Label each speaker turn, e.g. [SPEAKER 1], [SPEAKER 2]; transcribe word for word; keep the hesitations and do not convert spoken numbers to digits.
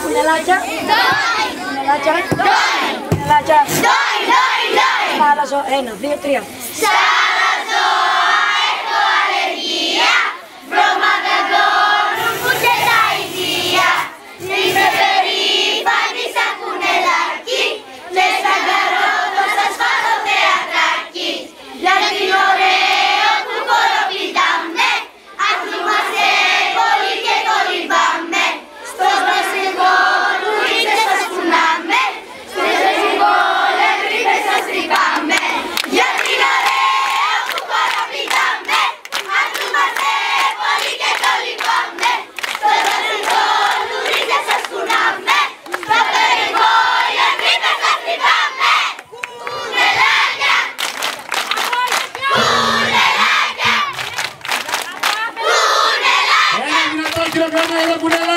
[SPEAKER 1] Κουνελάκια. Κουνελάκια. Κουνελάκια. Σάλαζο. Ένα, δύο, τρία.
[SPEAKER 2] Σάλαζο, έχω αλλεργία. Βρώματα δώνουν που και τα ιδία. Είμαι περήφανη σαν κουνελάκι. Και σαν καρότο σας φάω θεατράκι. Γιατί είναι ωραίο που χοροπηδάμε. Αθλούμαστε πολύ και κολυμπάμε. Στο σπαστικό του ρίξε σας κουνάμε. Στο σπαστικό λεύρυπε σας τρυπάμε. Γιατί είναι ωραίο που χοροπηδάμε. Αθλούμαστε πολύ και κολυμπάμε. Στο σπαστικό του ρίξε σας κουνάμε. Στο σπαστικό λεύρυπε σας τρυπάμε. Κουνελάκια! Κουνελάκια! Κουνελάκια!
[SPEAKER 3] Ένα δυνατό χειροκρότημα για το κουνελάκι.